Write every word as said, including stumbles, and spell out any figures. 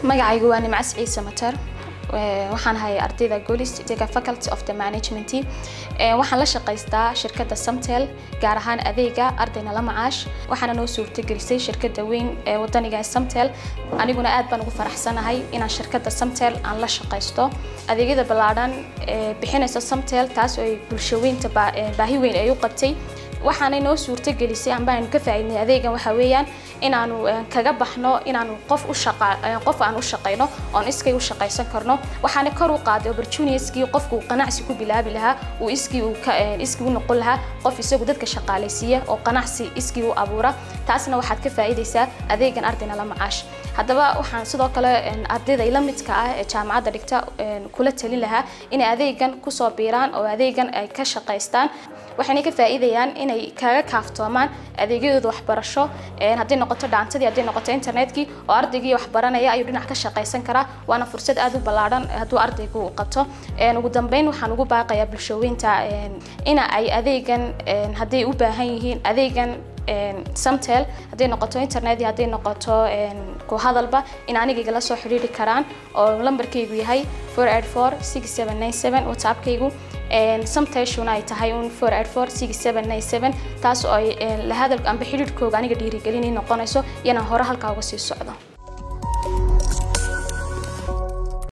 magacaygu waa Nimcas Ciise Matar waxaan hay ardayda Golis Tega Faculty of the Management waxaan la shaqaystaa shirkadda Samtel gaar ahaan adeega ardayna la macaash waxaana noo suurtagelisay shirkadda weyn ee wadaniga Samtel aniguna aad baan ugu faraxsanahay inaan shirkadda Samtel aan la shaqaysto adeegyada balaadan ee bixinaysa Samtel taas oo ay bulshooyinta baahi weyn ay u qabtay waxaana noo suurtagelisay aan baan ka faa'iidnay adeegan waxa weeyaan inaanu kaga baxno inaanu qof u shaqaa qof aan u shaqeyno oo iskay u shaqaysan karno waxaana kor u qaaday opportunitieskii qofku qanacsi ku bilaabi lahaa oo iskii uu ka iskii u noqon lahaa qof isagu dadka shaqaalaysiya oo qanacsi iskii u abuura taasna waxaad ka faa'iideysaa adeegan ardayna la macaash haddaba waxaan sidoo kale ardayda ila midka ah ee jaamacadda dhigta kula talin lahaa in adeegan ku soo biiraan oo adeegan ay ka shaqaystaan waxayna ka faa'iideyaan inay kaga kaaftoomaan adeegyadooda waxbarasho ee haddii noqoto dhaantadii haddii noqoto internetkii oo ardaygii wax baranaya ayuu dhinac ka shaqaysan karaa waana fursad aad u ballaaran hadduu ardaygu u qabto ugu dambeyn waxaan ugu baaqayaa bulshooyinta in ay adeegan haddii u baahan yihiin adeegan Samtel haddii noqoto internet haddii noqoto ku hadalba in aniga igala soo xiriiri karaan oo lambarkaygu yahay four eight four six seven nine seven WhatsAppkaygu Samtel shuna ay tahay four eight four six seven nine seven taas oo la hadalka amba xiriirkooga aniga dhiirigelin noqonayso yana hore halka uga sii socdo